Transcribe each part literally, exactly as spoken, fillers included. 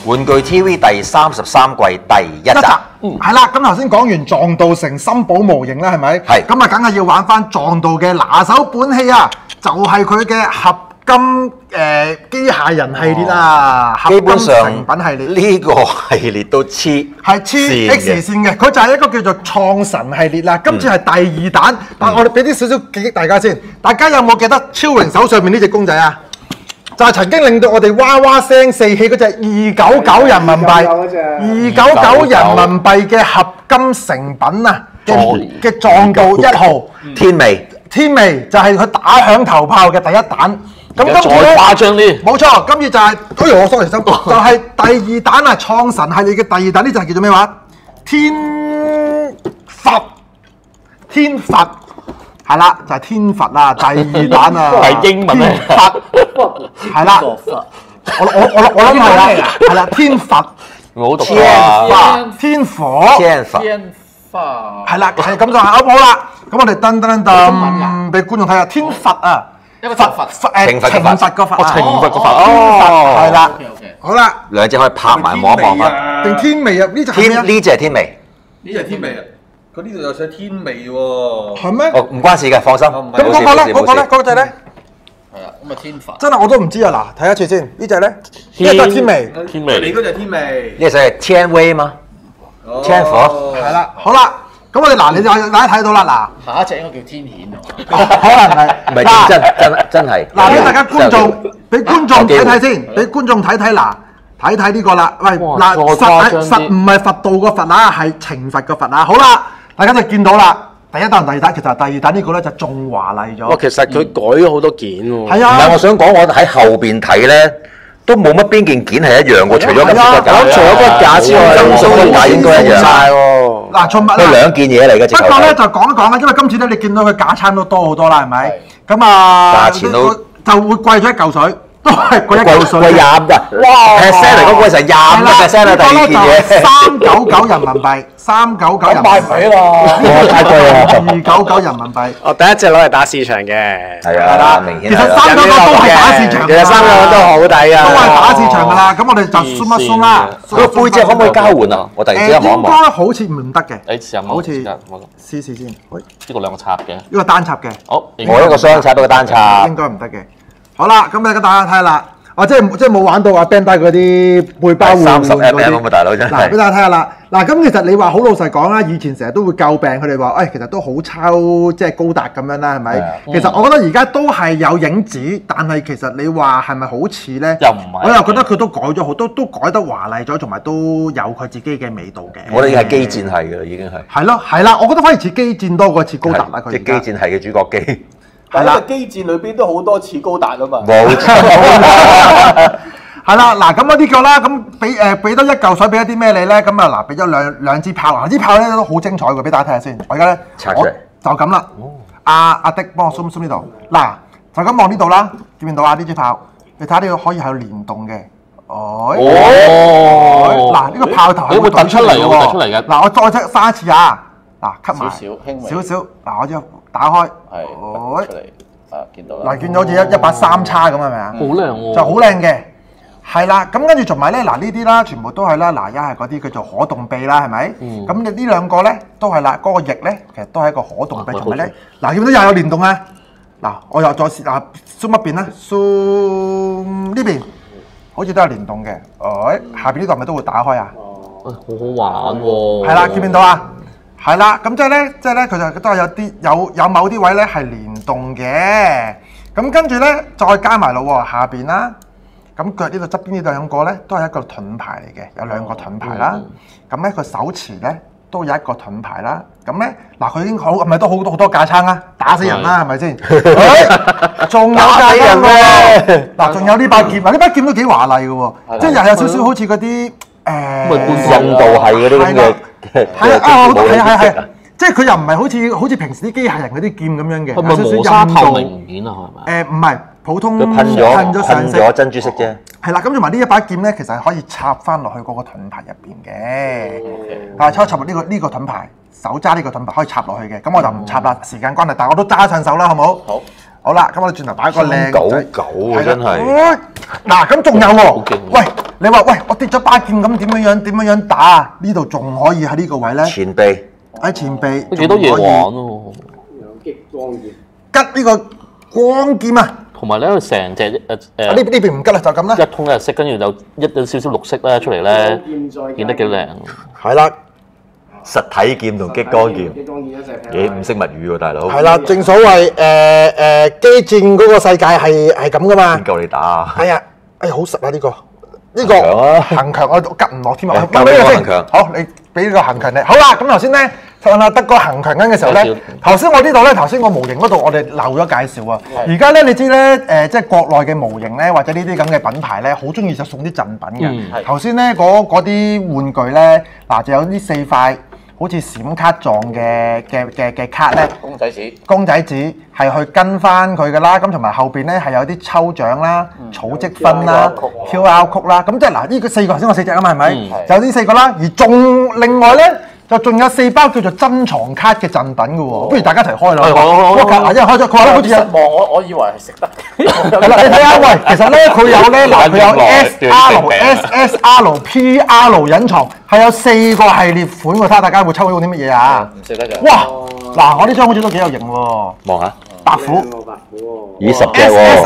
玩具 T V 第三十三季第一集。 嗯，係啦。咁頭先講完撞道成森寶模型啦，係咪？ 係。 咁啊，梗係要玩翻撞道嘅拿手本器啊！就係佢嘅合金誒機械人系列啊， 基本上成品系列呢個系列都黐係黐 X 線嘅，佢就係一個叫做創神系列啦。今次係第二彈，但係我哋俾啲少少記憶大家先。大家有冇記得超榮手上面呢隻公仔啊？就係曾經令到我哋哇哇聲四起嗰隻二九九人民幣，二九九人民幣嘅合金成品啊嘅嘅撞道一號天味。 天味就係佢打響頭炮嘅第一彈。咁今次再誇張啲， 冇錯，今次就係，哎呀我 sorry 就係第二彈啊！創神系列嘅第二彈呢就係叫做咩話？天佛，天佛係啦，就係天佛啊！第二彈啊， 係英文咧， 佛係啦，我我我我諗係啦，係啦，天佛， 我好讀啊， 天火， 天佛， 係啦，係咁就係好啦。咁我哋噔噔噔噔俾觀眾睇下天佛啊！ 一個佛佛誒懲罰個佛， 懲罰個佛， 哦，係啦，好啦， 兩隻可以拍埋望一望翻。 定天味啊？呢隻係咩啊？ 天呢隻係天味。 呢隻天味啊！佢呢度有寫天味喎。 係咩？ 哦，唔關事嘅，放心。 咁嗰個咧？嗰個咧？嗰隻咧？ 係啊，咁啊天佛。真係我都唔知啊！嗱，睇一次先，呢隻咧，呢個天味， 天味。 你嗰隻天味。 呢隻係天威嘛？天佛。 係啦，好啦。咁我哋嗱，你就大家睇到啦， 嗱，下一隻應該叫天譴喎，可能係， 唔係真真真係。 嗱，俾大家觀眾，俾觀眾睇睇先，俾觀眾睇睇嗱，睇睇呢個啦，喂，嗱，實實唔係佛道個佛啊，係懲罰個佛啊，好啦，大家就見到啦，第一彈、第二彈，其實第二彈呢個咧就仲華麗咗。 哇，其實佢改咗好多件喎。 係啊。 唔係，我想講，我喺後邊睇咧。都冇乜邊件件係一樣喎，除咗金屬骨架， 除咗骨架之外， 金屬骨架應該一樣晒喎。 嗱，寵物佢兩件嘢嚟嘅。 不過咧就講一講啦，因為今次咧你見到佢架撐都多好多啦，係咪？咁啊， 價錢都就會貴咗一嚿水。都係貴一嚿水， 貴廿㗎，哇 percent 嚟講貴成廿五個 percent 啦，第二件嘢三九九人民幣，三九九人民幣， 買唔起啦， 太貴啦， 二九九人民幣。 我第一隻攞嚟打市場嘅， 係啊，明顯。 其實三九九都係打市場， 其實三九九都好抵啊， 都係打市場㗎啦。咁我哋就 zoom 一 zoom 啦。 個背脊可唔可以交換啊？我突然之間望一望。 應該好似唔得嘅。 誒試下望， 好似我試試先。喂， 呢個兩個插嘅， 呢個單插嘅。 好， 我一個雙插，一個單插。 應該唔得嘅。好啦，咁大家大家睇下啦。哦，即係即係冇玩到阿 Ben 帶嗰啲背包換三十 M M 咁啊，大佬真係。 嗱，俾大家睇下啦。嗱，咁其實你話好老實講啦，以前成日都會詬病佢哋話，誒其實都好抄即係高達咁樣啦，係咪？其實我覺得而家都係有影子，但係其實你話係咪好似咧？ 又唔係。 我又覺得佢都改咗好多，都改得華麗咗，同埋都有佢自己嘅味道嘅。 我哋已經係機戰係㗎啦，已經係。 係咯，係啦，我覺得反而似機戰多過似高達啦，佢。 即係機戰係嘅主角機。 係啦，機戰裏邊都好多似高達啊嘛。 冇錯。 係啦，嗱咁嗰啲個啦，咁俾誒俾多一嚿水俾一啲咩你咧？咁啊嗱，俾咗兩兩支炮，嗱支炮咧都好精彩嘅，俾大家睇下先。我而家咧，我就咁啦。阿阿迪幫我 zoom zoom 呢度，嗱就咁望呢度啦，見唔見到啊？呢支炮，你睇下呢個可以係連動嘅。哦。嗱呢個炮頭係會突出嚟嘅，會突出嚟嘅。 嗱我再生一次啊！嗱吸埋少少輕微少少，嗱我將打開。 係。出嚟啊！見到啦。 嗱見到好似一一把三叉咁係咪啊？ 好靚喎。 就好靚嘅。係啦，咁跟住同埋咧，嗱呢啲啦，全部都係啦，嗱一係嗰啲叫做可動臂啦，係咪？咁你呢兩個咧都係啦，嗰個翼咧其實都係一個可動臂，同埋咧，嗱見到又有連動啊！嗱，我又再試嗱 zoom 一邊啦 zoom 呢邊好似都有連動嘅，誒下邊呢度係咪都會打開啊？ 好好玩喎！ 係啦，見唔見到啊？係啦，咁即係咧，即係咧，佢就都係有啲有有某啲位咧係連動嘅，咁跟住咧再加埋咯喎，下邊啦。咁腳呢度側邊呢兩個咧，都係一個盾牌嚟嘅，有兩個盾牌啦。咁咧佢手持咧都有一個盾牌啦。咁咧嗱，佢已經好，係咪都好多好多架撐啊？打死人啦，係咪先？仲有架撐喎！嗱，仲有呢把劍，嗱呢把劍都幾華麗嘅喎，即係又有少少好似嗰啲誒印度係嗰啲咁嘅， 係啊，係係係，即係佢又唔係好似好似平時啲機械人嗰啲劍咁樣嘅， 係咪磨砂透明件啊？係咪？ 誒唔係。普通噴咗噴咗上色， 噴咗珍珠色啫。 係啦，咁同埋呢一把劍咧，其實係可以插翻落去嗰個盾牌入邊嘅。啊，插插入呢個呢個盾牌，手揸呢個盾牌可以插落去嘅。咁我就唔插啦，時間關係，但係我都揸上手啦，好冇？好。好啦，咁我哋轉頭擺個靚九九喎，真係。 嗱，咁仲有喎。喂， 你話喂，我跌咗把劍咁點樣樣點樣樣打啊？呢度仲可以喺呢個位咧， 前臂喺前臂， 都幾多嘢玩喎！ 有激光劍， 吉呢個光劍啊！ 同埋咧，佢成隻誒誒呢呢邊唔吉啦，就咁啦。 一通一日色，跟住就一有少少綠色咧出嚟咧，見得幾靚。 係啦， 實體劍同激光劍， 激光劍一齊幾五色物語喎，大佬。 係啦，正所謂誒誒機戰嗰個世界係係咁噶嘛。 邊夠你打啊？ 係啊，哎好實啊呢個呢個行強啊行強我吉唔落添啊！ 交俾我先行強好，你俾呢個行強你。好啦，咁頭先咧睇下德哥行強緊嘅時候咧，頭先我呢度咧，頭先個模型嗰度我哋漏咗介紹啊。而家咧你知咧誒，即係國內嘅模型咧，或者呢啲咁嘅品牌咧，好中意就送啲贈品嘅。頭先咧嗰嗰啲玩具咧，嗱就有呢四塊。好似閃卡狀嘅嘅嘅嘅卡咧， 公仔紙， 公仔紙係去跟翻佢噶啦，咁同埋後邊咧係有啲抽獎啦、儲積分啦、Q R code 啦，咁即係嗱呢個四個頭先我四隻啊嘛，係咪？就呢四個啦，而仲另外咧就仲有四包叫做珍藏卡嘅贈品嘅喎，不如大家一齊開啦！嗱，因為開咗佢話咧好似有失望，我我以為係食得。 係啦，你睇下，喂，其實咧佢有咧嗱，佢有 S R、S S R、P R 隱藏，係有四個系列款喎，睇下大家會抽到啲乜嘢啊？ 唔食得㗎。 哇！嗱，我呢張好似都幾有型喎， 望下， 白虎白虎咦十隻 S S 喎，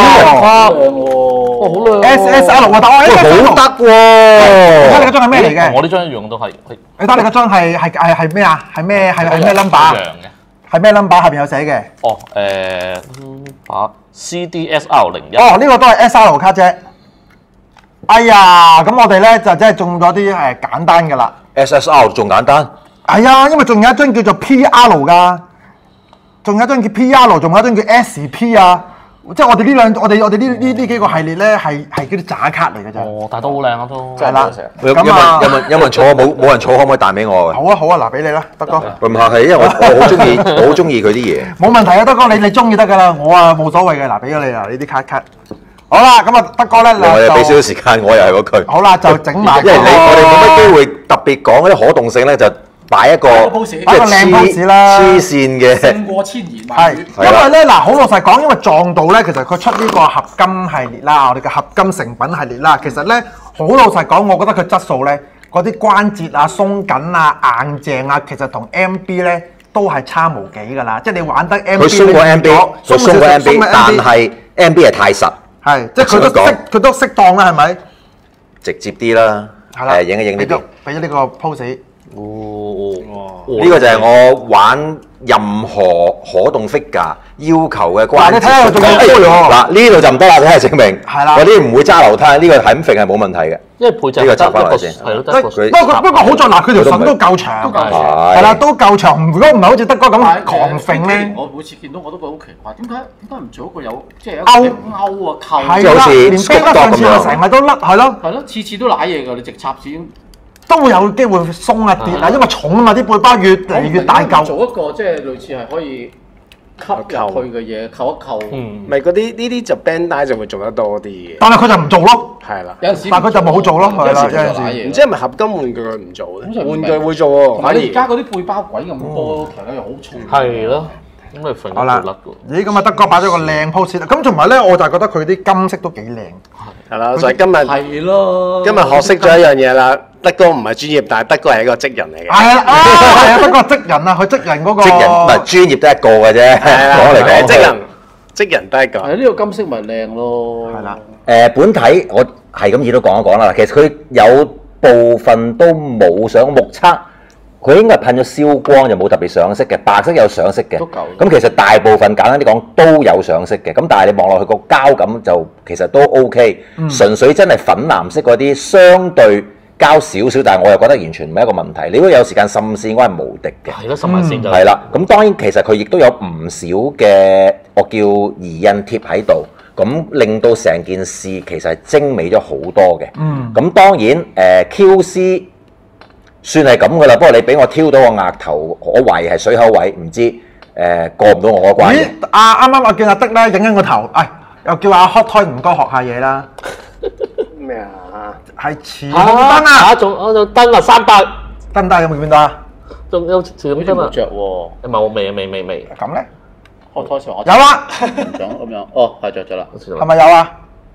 R 啊哦，好靚 ，S S R 啊，但我 S S R 好得喎！ 你睇你嗰張係咩嚟嘅？ 我呢張一樣都係係你睇你嗰張係係係係咩啊？係咩係係咩 number 啊？ 一樣嘅。 係咩 number？下邊有寫嘅。 哦，誒把 C D S R 零一。 哦，呢個都係 S R 卡啫。哎呀，咁我哋咧就真係中咗啲誒簡單嘅啦。 S S R 仲簡單， 係啊，因為仲有一張叫做 P R 㗎，仲有一張叫 P R， 仲有一張叫 S P 啊。即係我哋呢兩，我哋我哋呢呢呢幾個系列咧係係嗰啲渣卡嚟嘅啫。 哦，但係都好靚啊都。 係啦， 有有咁啊冇有冇有冇人坐？冇冇人坐，可唔可以彈俾我好啊好啊，嗱俾你啦，德哥。 喂，唔客氣，因為我我好中意，我好中意佢啲嘢。 冇問題啊，德哥，你你中意得㗎啦，我啊冇所謂嘅，嗱俾咗你啦，呢啲卡卡。好啦，咁啊德哥咧， 我又俾少少就時間，我又係嗰句。 好啦，就整埋因為你我哋冇乜機會特別講嗰啲可動性咧，就擺一個擺個 pose 即擺個靚 pose 啦黐線嘅。 勝過千言萬係， 語。 因為咧嗱，好老實講，因為撞到咧，其實佢出呢個合金系列啦，我哋嘅合金成品系列啦，其實咧好老實講，我覺得佢質素咧，嗰啲關節啊、鬆緊啊、硬淨啊，其實同 M B 咧都係差無幾㗎啦。即係你玩得 M B， 佢鬆過 M B，佢鬆過 M B，但係 M B 係太實， 係即係佢都適佢都適當啦，係咪？ 直接啲啦。 係啦， 誒影一影呢邊。 俾咗呢個 pose。 哦， 呢個就係我玩任何可動 figure 要求嘅關節。 嗱，你睇下仲有哎杯喎。 嗱呢度就唔得啦，睇下證明。 係啦嗰啲唔會揸樓梯，呢個係咁揈係冇問題嘅。 因為配置呢個得一個插返落去先係咯，得不一個佢過不過好在嗱，佢條筍都夠長， 都夠長係啦，都夠長。如果唔係好似德哥咁但係狂揈咧， 我每次見到我都覺得好奇怪，點解點解唔做一個有即係有勾一個勾啊扣？ 係啦， 即係好似連啤得上次 Scoop Dog 咁樣成日都甩，係咯。 係咯，次次都賴嘢㗎，你直插子。 都會有機會鬆啊跌啊，因為重啊嘛，啲背包越嚟越大嚿。 做一個即係類似係可以吸入去嘅嘢，扣一扣。 嗯， 咪嗰啲呢啲就 band 帶就會做得多啲嘅， 但係佢就唔做咯， 係啦。 有陣時， 但係佢就冇做咯，係啦，有有陣時陣時。 做賴嘢。 唔知係咪合金玩具佢唔做咧？ 咁就唔明玩具會做喎， 同埋反而你而家嗰啲背包鬼咁多，其實又好重。 係咯，咁你揈好啦都甩㗎。 咦，咁啊德哥擺咗個靚 pose 啦，咁同埋咧，我就係覺得佢啲金色都幾靚。 係啦。所以今日係咯。 今日學識咗一樣嘢啦。德哥唔係專業，但係德哥係一個職人嚟嘅。 係啊，係啊，德哥職人啊，佢職人嗰個。 職人唔係專業得一個嘅啫， 係啦， 講嚟講去職人職人得一個。 係呢個金色咪靚咯。 係啦。 誒本體我係咁意都講一講啦。其實佢有部分都冇上目測，佢應該係噴咗燒光，就冇特別上色嘅。白色有上色嘅， 都夠咁其實大部分簡單啲講都有上色嘅。咁但係你望落去個膠感就其實都 OK，純粹真係粉藍色嗰啲相對膠少少，但係我又覺得完全唔係一個問題。你如果有時間滲線，我係無敵嘅。 係咯，十萬線就係啦，咁當然其實佢亦都有唔少嘅我叫疑印貼喺度，咁令到成件事其實係精美咗好多嘅。嗯，咁當然誒、呃、Q C 算係咁噶啦，不過你俾我挑到個額頭，我懷疑係水口位，唔知誒、呃、過唔到我個關嘅。 咦，啊啱啱我見阿德咧影緊個頭，唉，又叫阿 Hot Toy 唔該學下嘢啦。 咩啊？ 係前紅燈啊！ 啊，仲我仲燈啊，三百， 得唔得？有冇見到啊？ 仲有仲有好似燈啊， 冇着喎。 唔係我未啊，未未未， 咁咧開拖上我有啊， 唔想咁樣。哦，係着咗啦。 係咪有啊？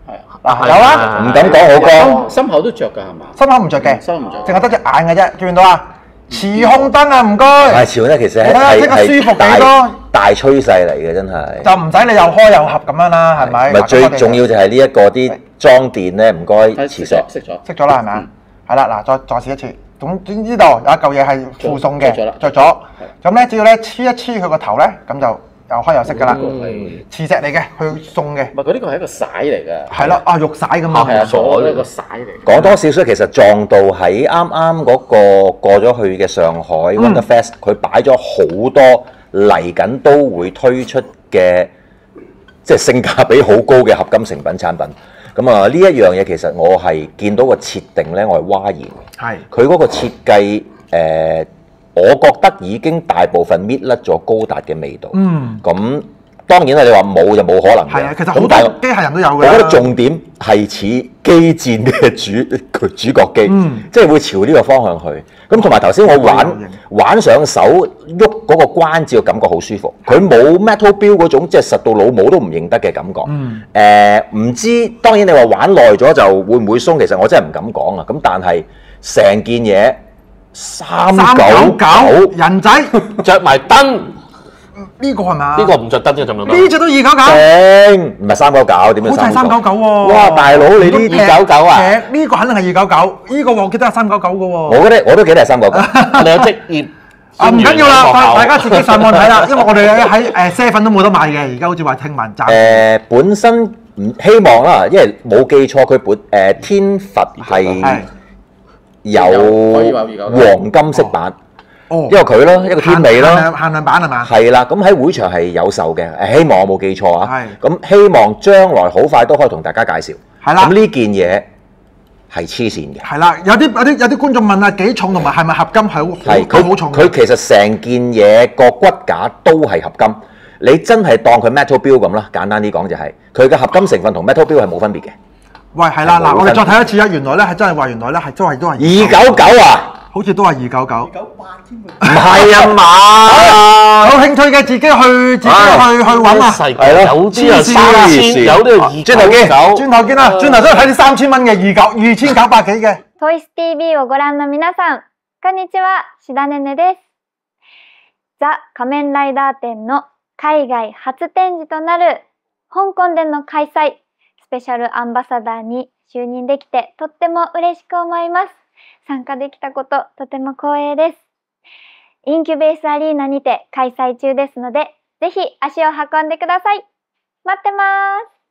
嗱有啊， 唔敢講好光。 心口都着㗎係嘛？ 心口唔着嘅， 心口唔着， 淨係得隻眼嘅啫，見唔見到啊？磁控燈啊，唔該。 係潮咧，其實係係睇下即刻舒服幾大多大趨勢嚟嘅，真係。 就唔使你又開又合咁樣啦，係咪？ 唔係最嗱咁我哋重要就係呢一個啲裝電咧，唔該係磁石。 熄咗，熄咗。 熄咗啦，係咪啊？係啦，嗱，再再試一次。咁呢度有一嚿嘢係附送嘅， 着咗啦着咗。咁咧只要咧黐一黐佢個頭咧，咁就又開又熄㗎啦。 係磁石嚟嘅，佢送嘅。 唔係佢呢個係一個骰嚟㗎。 係咯，啊肉璽咁嘛。 係啊，左呢個骰嚟。 講多少少，其實撞到喺啱啱嗰個過咗去嘅上海 Wonderfest，佢擺咗好多嚟緊都會推出嘅，即係性價比好高嘅合金成品產品。咁啊，呢一樣嘢其實我係見到個設定咧，我係嘩然。 係。 佢嗰個設計，誒，我覺得已經大部分搣甩咗高達嘅味道。 嗯。 咁當然啦，你話冇就冇可能嘅。 係啊，其實好咁但係多機械人都有㗎啦。 我覺得重點係似機戰嘅主佢主角機， 嗯即係會朝呢個方向去。咁同埋頭先我玩玩上手喐嗰個關節嘅感覺好舒服，佢冇 Metal Build 嗰種即係實到老母都唔認得嘅感覺。誒、 嗯唔知當然你話玩耐咗就會唔會鬆，其實我真係唔敢講啊。咁但係成件嘢三三九九九九人仔， 着埋燈， 呢個係咪啊？ 呢個唔着燈啫，就唔得。 呢只都二九九， 頂，唔係三九九點樣好似係三九九喎。 哇！大佬你呢都二九九啊誒呢個肯定係二九九，呢個我記得係三九九嘅喎。 我覺得我都記得係三九九。 你有職業啊唔緊要啦，大大家學自己上網睇啦，因為我哋喺誒 Seven 都冇得買嘅，而家好似話聽聞暫。 誒、本身唔希望啦，因為冇記錯，佢本誒、天佛係係有可以話二九九黃金色版， 哦一個佢啦，一個天美限啦， 量限量版係嘛？ 係啦。咁喺會場係有售嘅，誒希望我冇記錯啊。 係咁希望將來好快都可以同大家介紹。 係啦咁呢件嘢係黐線嘅。 係啦，有啲有啲有啲觀眾問啊，幾重同埋係咪合金係好係好好重嘅佢其實成件嘢個骨架都係合金，你真係當佢 Metal Build 咁啦。簡單啲講就係佢嘅合金成分同 Metal Build 係冇分別嘅。 喂，係啦， 係冇嗱，我哋再分睇一次啊，原來咧係真係話，原來咧係都係都係二九九啊！ 好似都係二九九。 唔係啊嘛！ 有興趣嘅自己去自己去去揾啊！ 世係咯界有啲係黐線啊三千，有啲係二轉頭見九轉頭見啦，轉頭都係睇啲三千蚊嘅二九二千九百幾嘅。 トイス ティーブイ をご覧の皆さん、こんにちは、志田ねねです。ザ・仮面ライダー展の海外初展示となる香港での開催、スペシャルアンバサダーに就任できてとっても嬉しく思います。参加できたこととても光栄です。インキュベースアリーナにて開催中ですので、ぜひ足を運んでください。待ってます。